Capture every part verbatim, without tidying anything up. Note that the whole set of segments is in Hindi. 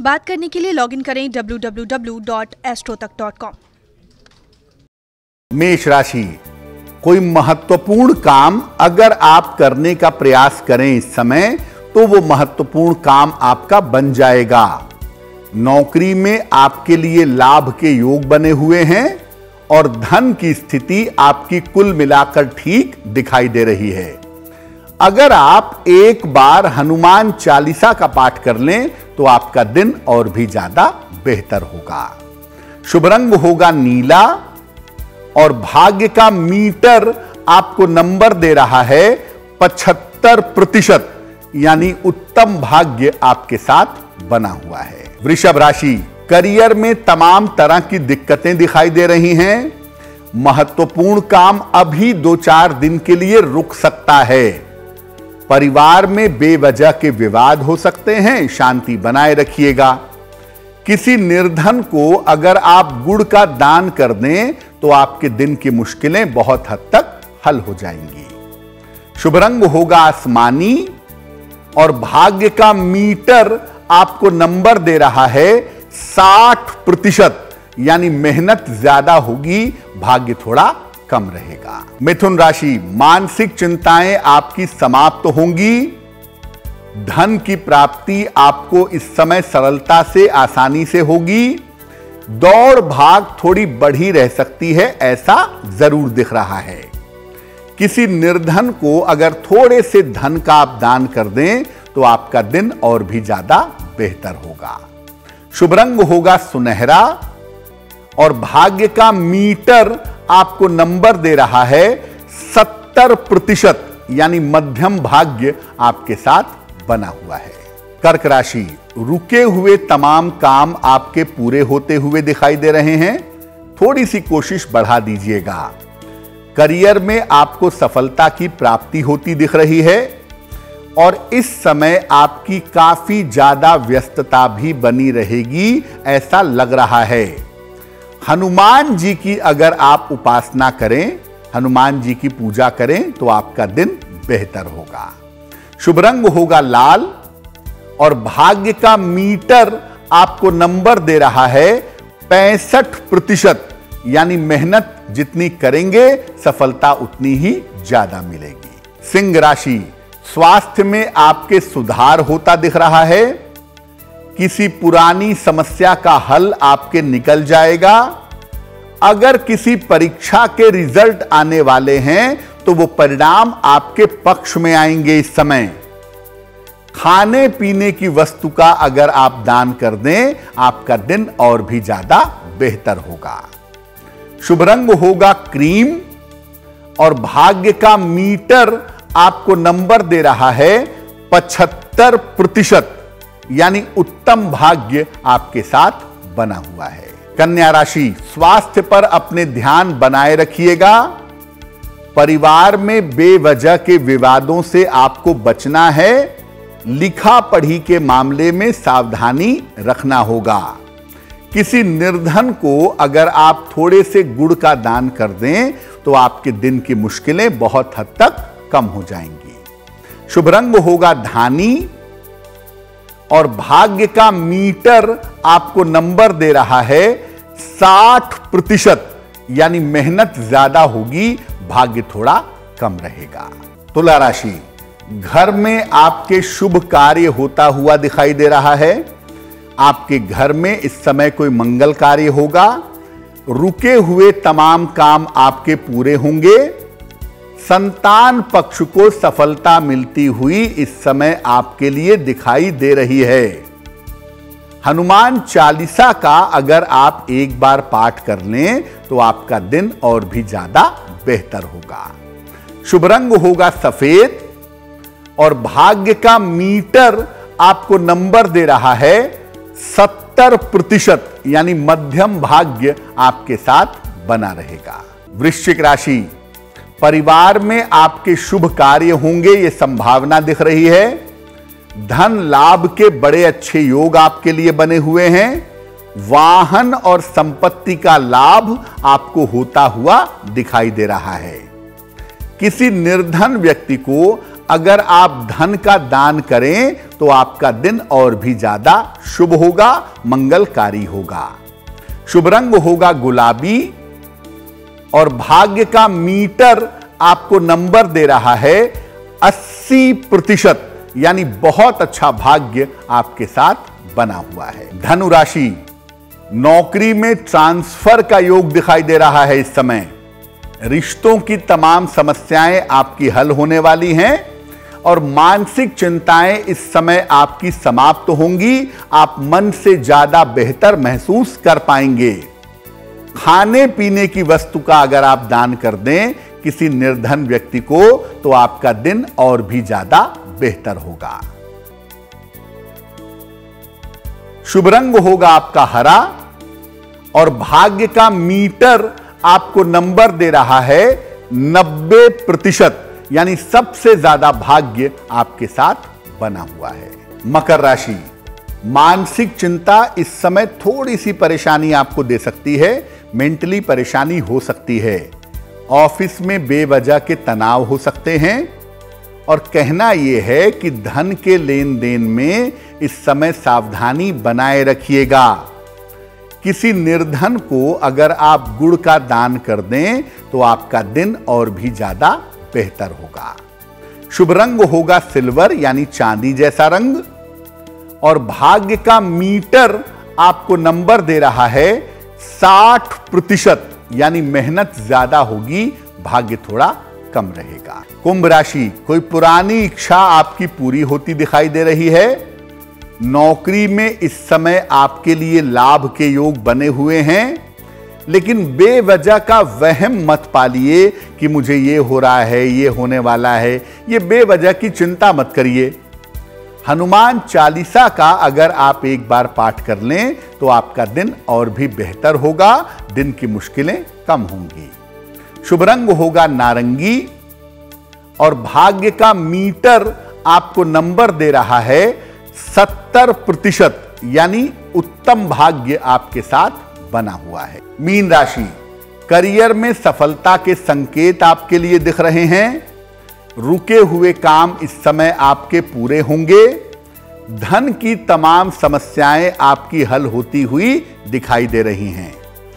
बात करने के लिए लॉगिन करें W W W dot AstroTak dot com. मेष राशि, कोई महत्वपूर्ण काम अगर आप करने का प्रयास करें इस समय तो वो महत्वपूर्ण काम आपका बन जाएगा। नौकरी में आपके लिए लाभ के योग बने हुए हैं और धन की स्थिति आपकी कुल मिलाकर ठीक दिखाई दे रही है। अगर आप एक बार हनुमान चालीसा का पाठ कर लें तो आपका दिन और भी ज्यादा बेहतर होगा। शुभ रंग होगा नीला और भाग्य का मीटर आपको नंबर दे रहा है पचहत्तर प्रतिशत, यानी उत्तम भाग्य आपके साथ बना हुआ है। वृषभ राशि, करियर में तमाम तरह की दिक्कतें दिखाई दे रही हैं। महत्वपूर्ण काम अभी दो चार दिन के लिए रुक सकता है। परिवार में बेवजह के विवाद हो सकते हैं, शांति बनाए रखिएगा। किसी निर्धन को अगर आप गुड़ का दान कर दें तो आपके दिन की मुश्किलें बहुत हद तक हल हो जाएंगी। शुभ रंग होगा आसमानी और भाग्य का मीटर आपको नंबर दे रहा है साठ प्रतिशत, यानी मेहनत ज्यादा होगी, भाग्य थोड़ा कम रहेगा। मिथुन राशि, मानसिक चिंताएं आपकी समाप्त होंगी। धन की प्राप्ति आपको इस समय सरलता से आसानी से होगी। दौड़ भाग थोड़ी बढ़ी रह सकती है, ऐसा जरूर दिख रहा है। किसी निर्धन को अगर थोड़े से धन का आप दान कर दें तो आपका दिन और भी ज्यादा बेहतर होगा। शुभ रंग होगा सुनहरा और भाग्य का मीटर आपको नंबर दे रहा है सत्तर प्रतिशत, यानी मध्यम भाग्य आपके साथ बना हुआ है। कर्क राशि, रुके हुए तमाम काम आपके पूरे होते हुए दिखाई दे रहे हैं। थोड़ी सी कोशिश बढ़ा दीजिएगा। करियर में आपको सफलता की प्राप्ति होती दिख रही है और इस समय आपकी काफी ज्यादा व्यस्तता भी बनी रहेगी, ऐसा लग रहा है। हनुमान जी की अगर आप उपासना करें, हनुमान जी की पूजा करें तो आपका दिन बेहतर होगा। शुभ रंग होगा लाल और भाग्य का मीटर आपको नंबर दे रहा है पैंसठ प्रतिशत, यानी मेहनत जितनी करेंगे सफलता उतनी ही ज्यादा मिलेगी। सिंह राशि, स्वास्थ्य में आपके सुधार होता दिख रहा है। किसी पुरानी समस्या का हल आपके निकल जाएगा। अगर किसी परीक्षा के रिजल्ट आने वाले हैं तो वो परिणाम आपके पक्ष में आएंगे इस समय। खाने पीने की वस्तु का अगर आप दान कर दें, आपका दिन और भी ज्यादा बेहतर होगा। शुभ रंग होगा क्रीम और भाग्य का मीटर आपको नंबर दे रहा है पचहत्तर प्रतिशत, यानी उत्तम भाग्य आपके साथ बना हुआ है। कन्या राशि, स्वास्थ्य पर अपने ध्यान बनाए रखिएगा। परिवार में बेवजह के विवादों से आपको बचना है। लिखा पढ़ी के मामले में सावधानी रखना होगा। किसी निर्धन को अगर आप थोड़े से गुड़ का दान कर दें तो आपके दिन की मुश्किलें बहुत हद तक कम हो जाएंगी। शुभ रंग होगा धानी और भाग्य का मीटर आपको नंबर दे रहा है साठ प्रतिशत, यानी मेहनत ज्यादा होगी, भाग्य थोड़ा कम रहेगा। तुला राशि, घर में आपके शुभ कार्य होता हुआ दिखाई दे रहा है। आपके घर में इस समय कोई मंगल कार्य होगा। रुके हुए तमाम काम आपके पूरे होंगे। संतान पक्ष को सफलता मिलती हुई इस समय आपके लिए दिखाई दे रही है। हनुमान चालीसा का अगर आप एक बार पाठ कर लें तो आपका दिन और भी ज्यादा बेहतर होगा। शुभ रंग होगा सफेद और भाग्य का मीटर आपको नंबर दे रहा है सत्तर प्रतिशत, यानी मध्यम भाग्य आपके साथ बना रहेगा। वृश्चिक राशि, परिवार में आपके शुभ कार्य होंगे, ये संभावना दिख रही है। धन लाभ के बड़े अच्छे योग आपके लिए बने हुए हैं। वाहन और संपत्ति का लाभ आपको होता हुआ दिखाई दे रहा है। किसी निर्धन व्यक्ति को अगर आप धन का दान करें तो आपका दिन और भी ज्यादा शुभ होगा, मंगलकारी होगा। शुभ रंग होगा गुलाबी और भाग्य का मीटर आपको नंबर दे रहा है अस्सी प्रतिशत, यानी बहुत अच्छा भाग्य आपके साथ बना हुआ है। धनु राशि, नौकरी में ट्रांसफर का योग दिखाई दे रहा है इस समय। रिश्तों की तमाम समस्याएं आपकी हल होने वाली हैं और मानसिक चिंताएं इस समय आपकी समाप्त होंगी। आप मन से ज्यादा बेहतर महसूस कर पाएंगे। खाने पीने की वस्तु का अगर आप दान कर दें किसी निर्धन व्यक्ति को तो आपका दिन और भी ज्यादा बेहतर होगा। शुभ रंग होगा आपका हरा और भाग्य का मीटर आपको नंबर दे रहा है नब्बे प्रतिशत, यानी सबसे ज्यादा भाग्य आपके साथ बना हुआ है। मकर राशि, मानसिक चिंता इस समय थोड़ी सी परेशानी आपको दे सकती है, मेंटली परेशानी हो सकती है। ऑफिस में बेवजह के तनाव हो सकते हैं और कहना यह है कि धन के लेन देन में इस समय सावधानी बनाए रखिएगा। किसी निर्धन को अगर आप गुड़ का दान कर दें तो आपका दिन और भी ज्यादा बेहतर होगा। शुभ रंग होगा सिल्वर, यानी चांदी जैसा रंग और भाग्य का मीटर आपको नंबर दे रहा है साठ प्रतिशत, यानी मेहनत ज्यादा होगी, भाग्य थोड़ा कम रहेगा। कुंभ राशि, कोई पुरानी इच्छा आपकी पूरी होती दिखाई दे रही है। नौकरी में इस समय आपके लिए लाभ के योग बने हुए हैं, लेकिन बेवजह का वहम मत पालिए कि मुझे ये हो रहा है, ये होने वाला है। ये बेवजह की चिंता मत करिए। हनुमान चालीसा का अगर आप एक बार पाठ कर लें तो आपका दिन और भी बेहतर होगा, दिन की मुश्किलें कम होंगी। शुभ रंग होगा नारंगी और भाग्य का मीटर आपको नंबर दे रहा है सत्तर प्रतिशत, यानी उत्तम भाग्य आपके साथ बना हुआ है। मीन राशि, करियर में सफलता के संकेत आपके लिए दिख रहे हैं। रुके हुए काम इस समय आपके पूरे होंगे। धन की तमाम समस्याएं आपकी हल होती हुई दिखाई दे रही हैं।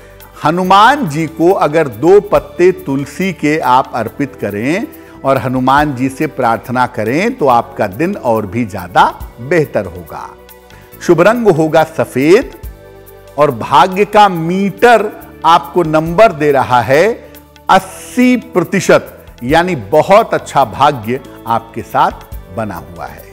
हनुमान जी को अगर दो पत्ते तुलसी के आप अर्पित करें और हनुमान जी से प्रार्थना करें तो आपका दिन और भी ज्यादा बेहतर होगा। शुभ रंग होगा सफेद और भाग्य का मीटर आपको नंबर दे रहा है अस्सी प्रतिशत, यानी बहुत अच्छा भाग्य आपके साथ बना हुआ है।